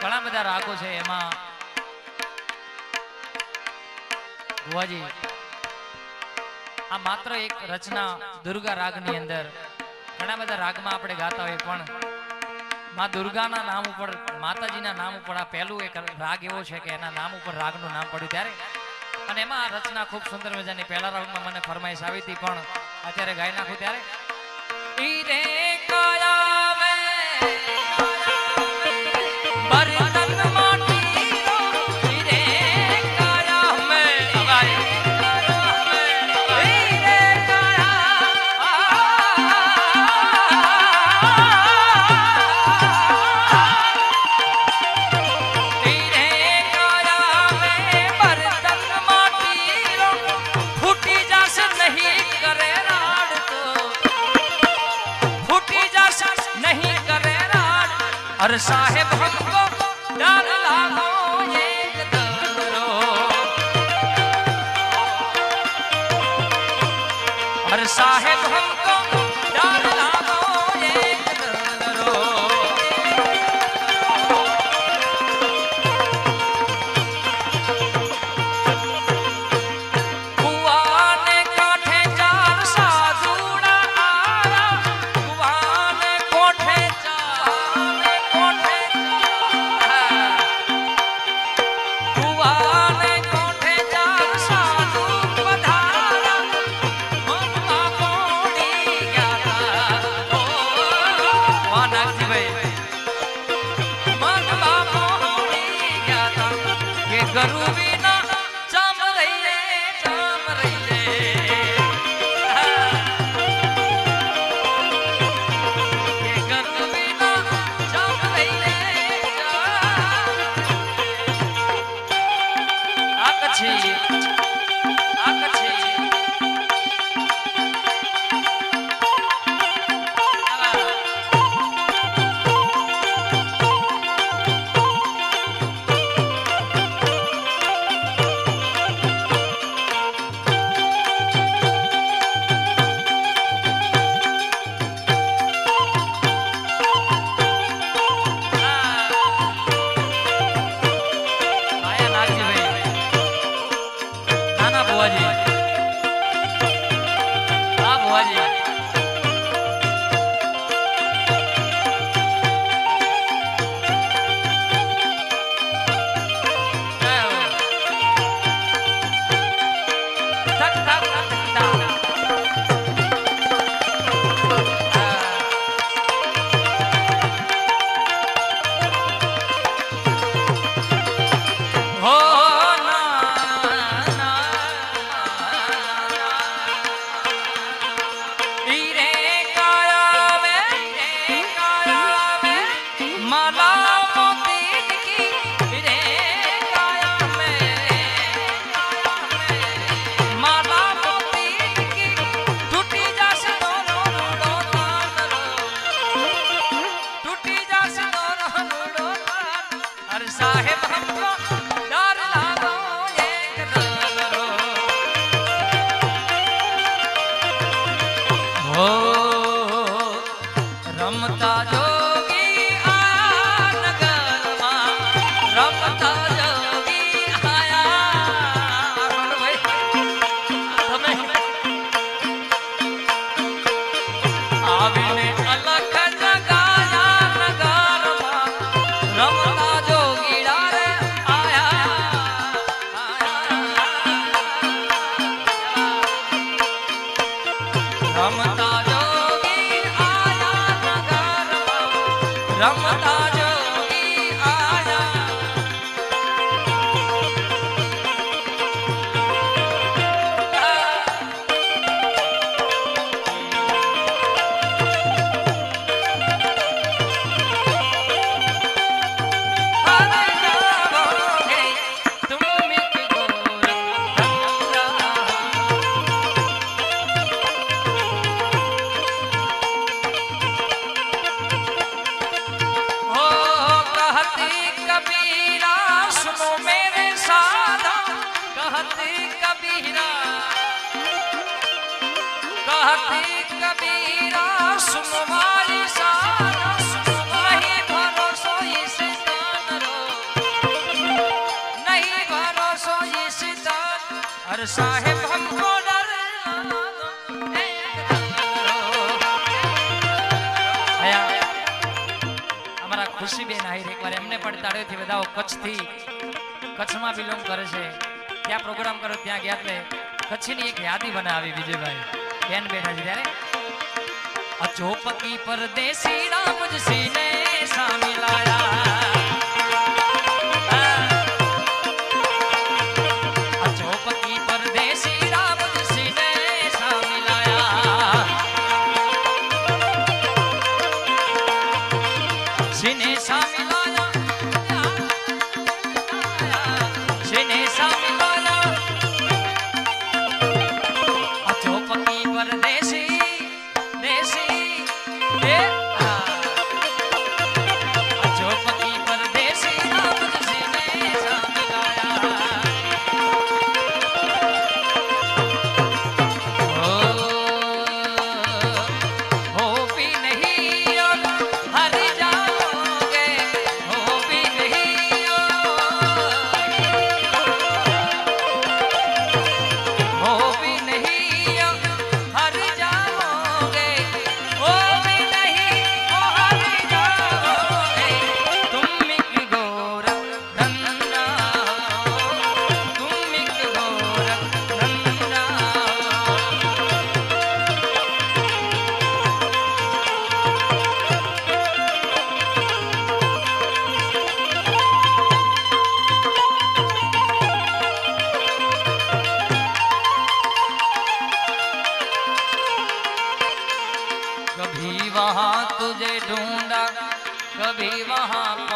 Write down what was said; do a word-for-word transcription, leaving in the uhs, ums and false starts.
ઘણા બધા રાગો છે એમાં ભુવાજી આ માત્ર એક રચના દુર્ગા રાગની અંદર ઘણા બધા રાગમાં આપણે ગાતા હોય પણ માં દુર્ગાના નામ ઉપર માતાજીના નામ ઉપર આ પહેલું એક રાગ એવો છે કે એના નામ ઉપર રાગનું નામ પડ્યું ત્યારે અને એમાં આ રચના ખૂબ સુંદર મજાની પહેલા રાગમાં મને ફરમાઈશ આવી હતી પણ અત્યારે ગાઈ નાખું ત્યારે ઈ રે કાયા મે બરતન માટી ઈ રે કાયા મે અવાય ઈ રે अरे साहेब हमको डर लागो एक दरो अरे साहेब हमको डर लागो एक दरो कुआने काठे चार साधुड़ा आया कुआने कोठे गरु बिना चम रही चम रही ये गरु बिना चम रही आकछी आकछी सुनो मारी सारा सुनो नहीं भरोसो इस दान रो થયા અમારા ખુશીબેન આહિર એકવાર એમને પણ તાળીઓથી વધાવો કચ્છથી કચ્છમાં બિલોંગ કરે છે ત્યાં પ્રોગ્રામ કરો ત્યાં ગયા એટલે કચ્છની એક યાદી બનાવી વિજયભાઈ બેન બેઠા છે ત્યારે અચોપકી પરદેસી રામ મુझसी ने सा मिलाया अचोपकी परदेसी राम मुझसी ने सा मिलाया सीने सा मिलाया सीने सा मिलाया अचोपकी परदेसी कभी वहां तुझे ढूंढा कभी वहां